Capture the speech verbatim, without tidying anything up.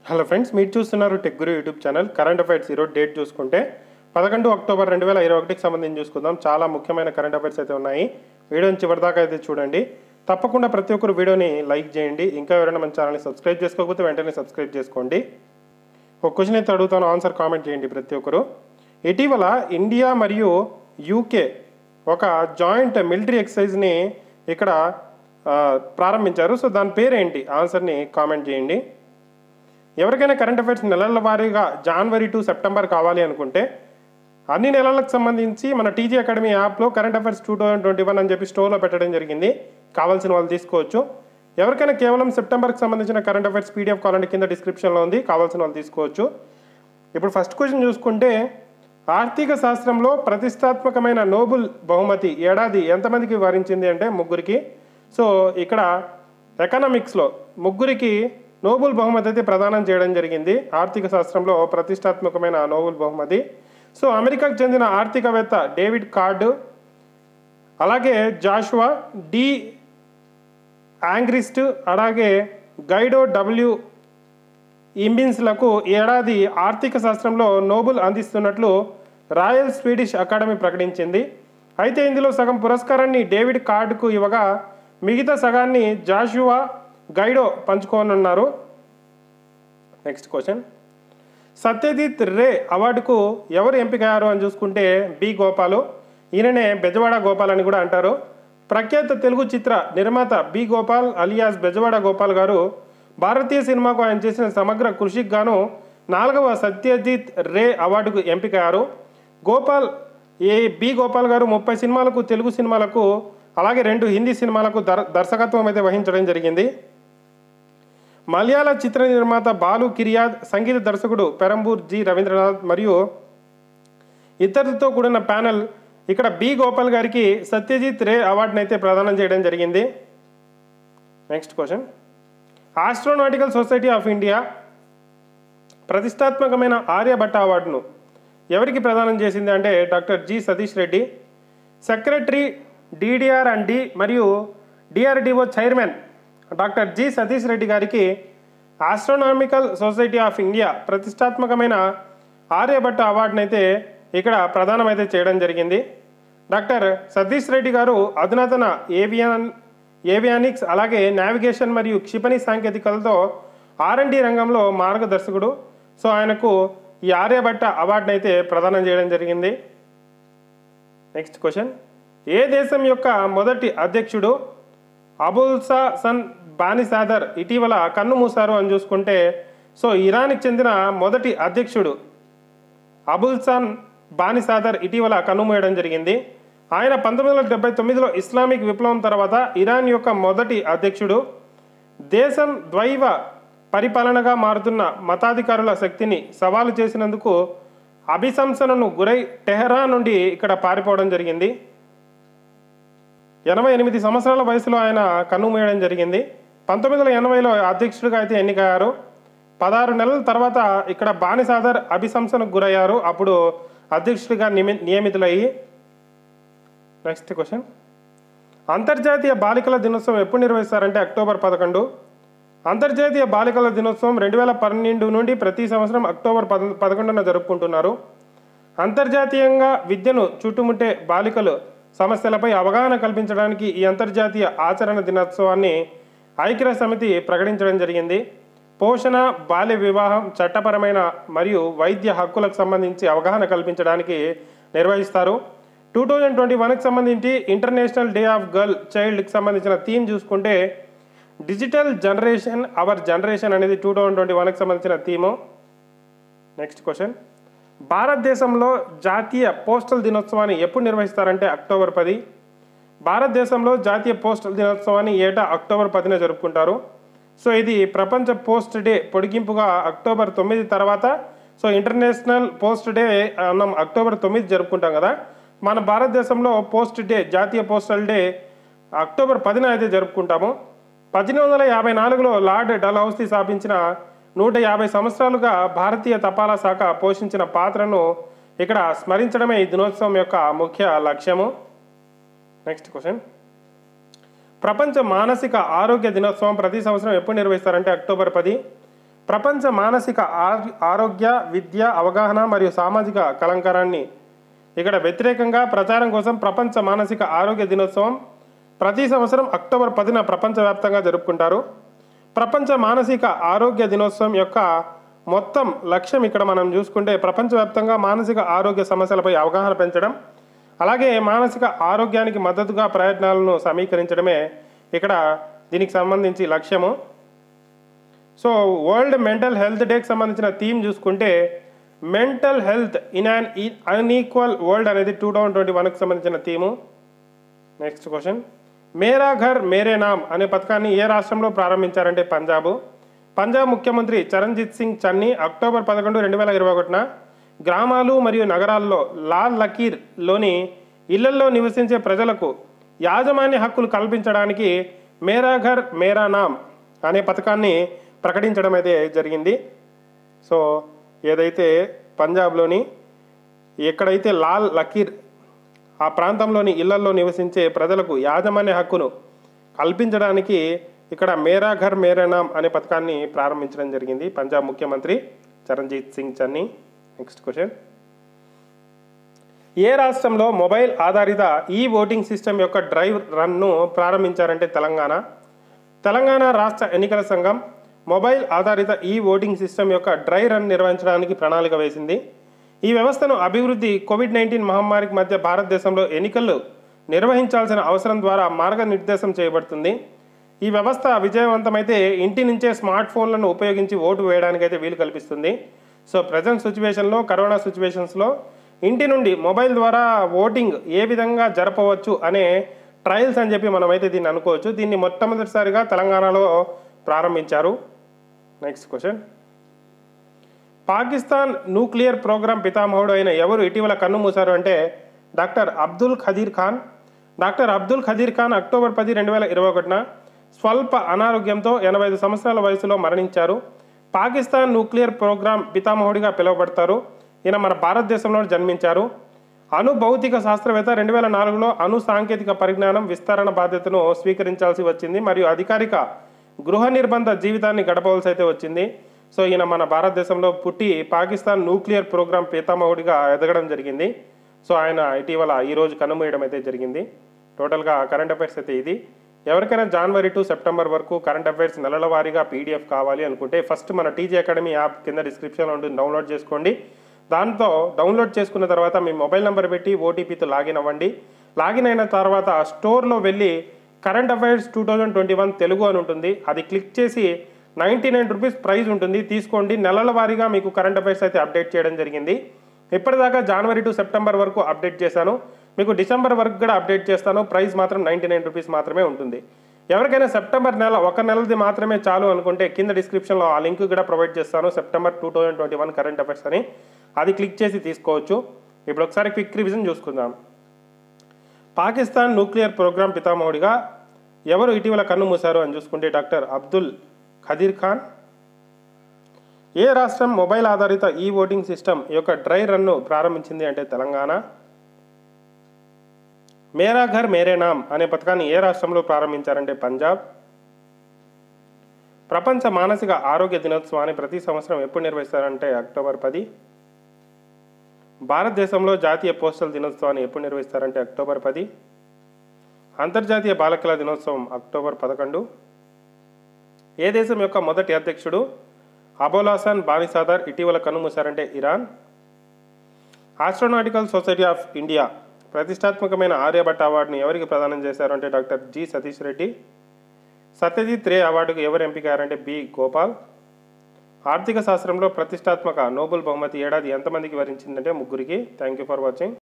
Hello friends, మీరు చూస్తున్నారు tech guru YouTube channel. Current affairs ఈరోజు డేట్ చూసుకుంటే పదకొండు అక్టోబర్ రెండు వేల ఇరవై ఒకటికి సంబంధించి చూసుకుందాం. చాలా ముఖ్యమైన కరెంట్ అఫైర్స్ అయితే ఉన్నాయి. వీడియోని చివరిదాకా అయితే చూడండి. తప్పకుండా ప్రతి ఒక్కరు వీడియోని లైక్ చేయండి. ఇంకా ఎవరైనా మన ఛానల్ని సబ్స్క్రైబ్ చేసుకోకపోతే వెంటనే సబ్స్క్రైబ్ చేసుకోండి. ఒక క్వశ్చన్ అయితే అడుగుతాను, ఆన్సర్ కామెంట్ చేయండి ప్రతి ఒక్కరు. ఇటీవల ఇండియా మరియు యూకే ఒక జాయింట్ మిలిటరీ ఎక్సర్సైజ్ని ఇక్కడ ప్రారంభించారు. సో దాని పేరేంటి? ఆన్సర్ని కామెంట్ చేయండి. ఎవరికైనా కరెంట్ అఫైర్స్ నెలల వారీగా జనవరి టు సెప్టెంబర్ కావాలి అనుకుంటే అన్ని నెలలకు సంబంధించి మన టీజీ అకాడమీ యాప్లో current affairs two thousand twenty one అని చెప్పి స్టోర్లో పెట్టడం జరిగింది. కావాల్సిన వాళ్ళు తీసుకోవచ్చు. ఎవరికైనా కేవలం సెప్టెంబర్కి సంబంధించిన కరెంట్ అఫైర్స్ పీడిఎఫ్ కావాలంటే కింద డిస్క్రిప్షన్లో ఉంది, కావాల్సిన వాళ్ళు తీసుకోవచ్చు. ఇప్పుడు ఫస్ట్ క్వశ్చన్ చూసుకుంటే, ఆర్థిక శాస్త్రంలో ప్రతిష్టాత్మకమైన నోబెల్ బహుమతి ఏడాది ఎంతమందికి వరించింది అంటే ముగ్గురికి. సో ఇక్కడ ఎకనామిక్స్లో ముగ్గురికి నోబెల్ బహుమతి అయితే ప్రదానం చేయడం జరిగింది. ఆర్థిక శాస్త్రంలో ప్రతిష్టాత్మకమైన నోబెల్ బహుమతి. సో అమెరికాకు చెందిన ఆర్థికవేత్త డేవిడ్ కార్డ్, అలాగే జాషువా డి యాంగ్రిస్ట్, అలాగే గైడో డబ్ల్యూ ఇంబిన్స్లకు ఏడాది ఆర్థిక శాస్త్రంలో నోబెల్ అందిస్తున్నట్లు రాయల్ స్వీడిష్ అకాడమీ ప్రకటించింది. అయితే ఇందులో సగం పురస్కారాన్ని డేవిడ్ కార్డ్కు ఇవ్వగా మిగతా సగాన్ని జాషువా గైడో పంచుకోనున్నారు. నెక్స్ట్ క్వశ్చన్, సత్యజిత్ రే అవార్డుకు ఎవరు ఎంపికయ్యారు అని చూసుకుంటే బి గోపాలు. ఈయననే బెజవాడ గోపాల్ అని కూడా అంటారు. ప్రఖ్యాత తెలుగు చిత్ర నిర్మాత బి గోపాల్ అలియాస్ బెజవాడ గోపాల్ గారు భారతీయ సినిమాకు ఆయన చేసిన సమగ్ర కృషికి గాను నాలుగవ సత్యజిత్ రే అవార్డుకు ఎంపికయ్యారు. గోపాల్ ఏ బి గోపాల్ గారు ముప్పై సినిమాలకు, తెలుగు సినిమాలకు, అలాగే రెండు హిందీ సినిమాలకు దర్ దర్శకత్వం అయితే వహించడం జరిగింది. మలయాళ చిత్ర నిర్మాత బాలు కిరియాద్, సంగీత దర్శకుడు పెరంబూర్ జి రవీంద్రనాథ్ మరియు ఇతరులతో కూడిన ప్యానెల్ ఇక్కడ బి గోపాల్ గారికి సత్యజిత్ రే అవార్డును అయితే ప్రదానం చేయడం జరిగింది. Next question, astronautical society of India ప్రతిష్టాత్మకమైన ఆర్యభట్ట అవార్డును ఎవరికి ప్రదానం చేసింది అంటే doctor G Satish Reddy. Secretary DDR and D మరియు DRDO chairman doctor G Satish Reddy గారికి ఆస్ట్రోనామికల్ సొసైటీ ఆఫ్ ఇండియా ప్రతిష్టాత్మకమైన ఆర్యభట్ట అవార్డును అయితే ఇక్కడ ప్రదానం అయితే చేయడం జరిగింది. డాక్టర్ సతీష్ రెడ్డి గారు అధునాతన ఏవియాన్ ఏవియానిక్స్ అలాగే నావిగేషన్ మరియు క్షిపణి సాంకేతికలతో ఆర్ అండ్ డి రంగంలో మార్గదర్శకుడు. సో ఆయనకు ఈ ఆర్యభట్ట అవార్డును అయితే ప్రదానం చేయడం జరిగింది. నెక్స్ట్ క్వశ్చన్, ఏ దేశం యొక్క మొదటి అధ్యక్షుడు అబుల్సా సన్ బానిసాదర్ ఇటీవల కన్ను మూశారు అని చూసుకుంటే, సో ఇరాన్కి చెందిన మొదటి అధ్యక్షుడు అబుల్సాన్ బానిసాదర్ ఇటీవల కన్నుమూయడం జరిగింది. ఆయన పంతొమ్మిది వందల డెబ్బై తొమ్మిదిలో ఇస్లామిక్ విప్లవం తర్వాత ఇరాన్ యొక్క మొదటి అధ్యక్షుడు. దేశం ద్వైవ పరిపాలనగా మారుతున్న మతాధికారుల శక్తిని సవాలు చేసినందుకు అభిశంసనను గురై టెహరాన్ నుండి ఇక్కడ పారిపోవడం జరిగింది. ఎనభై ఎనిమిది సంవత్సరాల వయసులో ఆయన కన్నుమూయడం జరిగింది. పంతొమ్మిది వందల ఎనభైలో అధ్యక్షుడిగా అయితే ఎన్నికయ్యారు. పదహారు నెలల తర్వాత ఇక్కడ బానిసాదర్ అభిశంసనకు గురయ్యారు. అప్పుడు అధ్యక్షుడిగా నియమి నియమితులయ్యి నెక్స్ట్ క్వశ్చన్, అంతర్జాతీయ బాలికల దినోత్సవం ఎప్పుడు నిర్వహిస్తారంటే అక్టోబర్ పదకొండు. అంతర్జాతీయ బాలికల దినోత్సవం రెండు వేల పన్నెండు నుండి ప్రతి సంవత్సరం అక్టోబర్ పద పదకొండున జరుపుకుంటున్నారు. అంతర్జాతీయంగా విద్యను చుట్టుముట్టే బాలికలు సమస్యలపై అవగాహన కల్పించడానికి ఈ అంతర్జాతీయ ఆచరణ దినోత్సవాన్ని ఐక్యరాజ్య సమితి ప్రకటించడం జరిగింది. పోషణ, బాల్య వివాహం, చట్టపరమైన మరియు వైద్య హక్కులకు సంబంధించి అవగాహన కల్పించడానికి నిర్వహిస్తారు. టూ థౌజండ్ ట్వంటీ వన్కి సంబంధించి ఇంటర్నేషనల్ డే ఆఫ్ గర్ల్ చైల్డ్కి సంబంధించిన థీమ్ చూసుకుంటే డిజిటల్ జనరేషన్ అవర్ జనరేషన్ అనేది టూ థౌజండ్ ట్వంటీ వన్కి సంబంధించిన థీము. నెక్స్ట్ క్వశ్చన్, భారతదేశంలో జాతీయ పోస్టల్ దినోత్సవాన్ని ఎప్పుడు నిర్వహిస్తారంటే అక్టోబర్ పది. భారతదేశంలో జాతీయ పోస్టల్ దినోత్సవాన్ని ఏటా అక్టోబర్ పదిన జరుపుకుంటారు. సో ఇది ప్రపంచ పోస్ట్ డే పొడిగింపుగా అక్టోబర్ తొమ్మిది తర్వాత, సో ఇంటర్నేషనల్ పోస్ట్ డే మనం అక్టోబర్ తొమ్మిది జరుపుకుంటాం కదా, మన భారతదేశంలో పోస్ట్ డే జాతీయ పోస్టల్ డే అక్టోబర్ పదిన అయితే జరుపుకుంటాము. పద్దెనిమిది వందల యాభై నాలుగులో లార్డ్ డల్హౌసీ స్థాపించిన నూట యాభై సంవత్సరాలుగా భారతీయ తపాలా శాఖ పోషించిన పాత్రను ఇక్కడ స్మరించడమే ఈ దినోత్సవం యొక్క ముఖ్య లక్ష్యము. నెక్స్ట్ క్వశ్చన్, ప్రపంచ మానసిక ఆరోగ్య దినోత్సవం ప్రతి సంవత్సరం ఎప్పుడు నిర్వహిస్తారంటే అక్టోబర్ పది. ప్రపంచ మానసిక ఆరోగ్య విద్య అవగాహన మరియు సామాజిక కలంకరాన్ని ఇక్కడ వ్యతిరేకంగా ప్రచారం కోసం ప్రపంచ మానసిక ఆరోగ్య దినోత్సవం ప్రతి సంవత్సరం అక్టోబర్ పదిన ప్రపంచవ్యాప్తంగా జరుపుకుంటారు. ప్రపంచ మానసిక ఆరోగ్య దినోత్సవం యొక్క మొత్తం లక్ష్యం ఇక్కడ మనం చూసుకుంటే ప్రపంచవ్యాప్తంగా మానసిక ఆరోగ్య సమస్యలపై అవగాహన పెంచడం, అలాగే మానసిక ఆరోగ్యానికి మద్దతుగా ప్రయత్నాలను సమీకరించడమే ఇక్కడ దీనికి సంబంధించి లక్ష్యము. సో వరల్డ్ మెంటల్ హెల్త్ డేకి సంబంధించిన థీమ్ చూసుకుంటే mental health in un unequal world అనేది టూ థౌజండ్ ట్వంటీ వన్కి సంబంధించిన థీము. నెక్స్ట్ క్వశ్చన్, మేరా ఘర్ మేరే నామ్ అనే పథకాన్ని ఏ రాష్ట్రంలో ప్రారంభించారంటే పంజాబ్. పంజాబ్ ముఖ్యమంత్రి చరణ్జీత్ సింగ్ చన్నీ అక్టోబర్ పదకొండు రెండు వేల ఇరవై ఒకటిన గ్రామాలు మరియు నగరాల్లో లాల్ లకీర్లోని ఇళ్లల్లో నివసించే ప్రజలకు యాజమాన్య హక్కులు కల్పించడానికి మేరా ఘర్ మేరా నామ్ అనే పథకాన్ని ప్రకటించడం అయితే జరిగింది. సో ఏదైతే పంజాబ్లోని ఎక్కడైతే లాల్ లకీర్ ఆ ప్రాంతంలోని ఇళ్లల్లో నివసించే ప్రజలకు యాజమాన్య హక్కును కల్పించడానికి ఇక్కడ మేరా ఘర్ మేరా నామ్ అనే పథకాన్ని ప్రారంభించడం జరిగింది పంజాబ్ ముఖ్యమంత్రి చరణ్జీత్ సింగ్ చన్నీ. నెక్స్ట్ క్వశ్చన్, ఏ రాష్ట్రంలో మొబైల్ ఆధారిత ఈ ఓటింగ్ సిస్టమ్ యొక్క డ్రైవ్ రన్ను ప్రారంభించారంటే తెలంగాణ. తెలంగాణ రాష్ట్ర ఎన్నికల సంఘం మొబైల్ ఆధారిత ఈ ఓటింగ్ సిస్టమ్ యొక్క డ్రై రన్ నిర్వహించడానికి ప్రణాళిక వేసింది. ఈ వ్యవస్థను అభివృద్ధి కోవిడ్ నైన్టీన్ మహమ్మారికి మధ్య భారతదేశంలో ఎన్నికలు నిర్వహించాల్సిన అవసరం ద్వారా మార్గనిర్దేశం చేయబడుతుంది. ఈ వ్యవస్థ విజయవంతమైతే ఇంటి నుంచే స్మార్ట్ ఫోన్లను ఉపయోగించి ఓటు వేయడానికైతే వీలు కల్పిస్తుంది. సో ప్రజెంట్ సిచ్యువేషన్లో కరోనా సిచ్యువేషన్స్లో ఇంటి నుండి మొబైల్ ద్వారా ఓటింగ్ ఏ విధంగా జరపవచ్చు అనే ట్రయల్స్ అని చెప్పి మనమైతే దీన్ని అనుకోవచ్చు. దీన్ని మొట్టమొదటిసారిగా తెలంగాణలో ప్రారంభించారు. Next question, Pakistan nuclear programme పితామహుడు అయిన ఎవరు ఇటీవల కన్ను మూశారు అంటే doctor Abdul Qadeer Khan. Doctor Abdul Qadeer Khan October పది రెండు వేల ఇరవై ఒకటిన స్వల్ప అనారోగ్యంతో ఎనభై ఐదు సంవత్సరాల వయసులో మరణించారు. పాకిస్తాన్ న్యూక్లియర్ ప్రోగ్రాం పితామహుడిగా పిలువబడతారు. ఈయన మన భారతదేశంలో జన్మించారు. అణు భౌతిక శాస్త్రవేత్త. రెండు వేల నాలుగులో అణు సాంకేతిక పరిజ్ఞానం విస్తరణ బాధ్యతను స్వీకరించాల్సి వచ్చింది మరియు అధికారిక గృహ నిర్బంధ జీవితాన్ని గడపవలసి అయితే వచ్చింది. సో ఈయన మన భారతదేశంలో పుట్టి పాకిస్తాన్ న్యూక్లియర్ ప్రోగ్రాం పితామహుడిగా ఎదగడం జరిగింది. సో ఆయన ఇటీవల ఈరోజు కన్నుమూయడం అయితే జరిగింది. టోటల్గా కరెంట్ అఫైర్స్ అయితే ఇది. ఎవరికైనా జనవరి టు సెప్టెంబర్ వరకు కరెంట్ అఫైర్స్ నెలల వారీగా పీడిఎఫ్ కావాలి అనుకుంటే ఫస్ట్ మన టీజీ అకాడమీ యాప్ కింద డిస్క్రిప్షన్లో ఉంటుంది, డౌన్లోడ్ చేసుకోండి. దాంతో డౌన్లోడ్ చేసుకున్న తర్వాత మీ మొబైల్ నెంబర్ పెట్టి ఓటీపీతో లాగిన్ అవ్వండి. లాగిన్ అయిన తర్వాత స్టోర్లో వెళ్ళి current affairs two thousand twenty one Telugu అని ఉంటుంది, అది క్లిక్ చేసి నైంటీ నైన్ రూపీస్ ప్రైజ్ ఉంటుంది, తీసుకోండి. నెలల వారీగా మీకు కరెంట్ అఫైర్స్ అయితే అప్డేట్ చేయడం జరిగింది. ఇప్పటిదాకా జనవరి టు సెప్టెంబర్ వరకు అప్డేట్ చేశాను, మీకు డిసెంబర్ వరకు కూడా అప్డేట్ చేస్తాను. ప్రైస్ మాత్రం నైంటీ నైన్ రూపీస్ మాత్రమే ఉంటుంది. ఎవరికైనా సెప్టెంబర్ నెల ఒక నెలది మాత్రమే చాలు అనుకుంటే కింద డిస్క్రిప్షన్లో ఆ లింక్ కూడా ప్రొవైడ్ చేస్తాను, September two thousand twenty one current affairs అని, అది క్లిక్ చేసి తీసుకోవచ్చు. ఇప్పుడు ఒకసారి క్విక్ రివిజన్ చూసుకుందాం. పాకిస్తాన్ న్యూక్లియర్ ప్రోగ్రాం పితామహుడిగా ఎవరు ఇటీవల కన్ను మూశారు అని చూసుకుంటే డాక్టర్ అబ్దుల్ ఖదీర్ ఖాన్. ఏ రాష్ట్రం మొబైల్ ఆధారిత ఈ ఓటింగ్ సిస్టమ్ యొక్క డ్రై రన్ను ప్రారంభించింది అంటే తెలంగాణ. మేరా ఘర్ మేరే నామ్ అనే పథకాన్ని ఏ రాష్ట్రంలో ప్రారంభించారంటే పంజాబ్. ప్రపంచ మానసిక ఆరోగ్య దినోత్సవాన్ని ప్రతి సంవత్సరం ఎప్పుడు నిర్వహిస్తారంటే అక్టోబర్ పది. భారతదేశంలో జాతీయ పోస్టల్ దినోత్సవాన్ని ఎప్పుడు నిర్వహిస్తారంటే అక్టోబర్ పది. అంతర్జాతీయ బాలికల దినోత్సవం అక్టోబర్ పదకొండు. ఏ దేశం యొక్క మొదటి అధ్యక్షుడు అబోలాసన్ బానిసాదర్ ఇటీవల కన్నుమూశారంటే Iran. Astronautical society of India ప్రతిష్టాత్మకమైన ఆర్యభట్ట అవార్డును ఎవరికి ప్రదానం చేశారంటే డాక్టర్ జి సతీష్ రెడ్డి. సత్యజిత్ రే అవార్డుకు ఎవరు ఎంపికయ్యారంటే బి గోపాల్. ఆర్థిక శాస్త్రంలో ప్రతిష్టాత్మక నోబెల్ బహుమతి ఏడాది ఎంతమందికి వరించిందంటే ముగ్గురికి. Thank you for watching.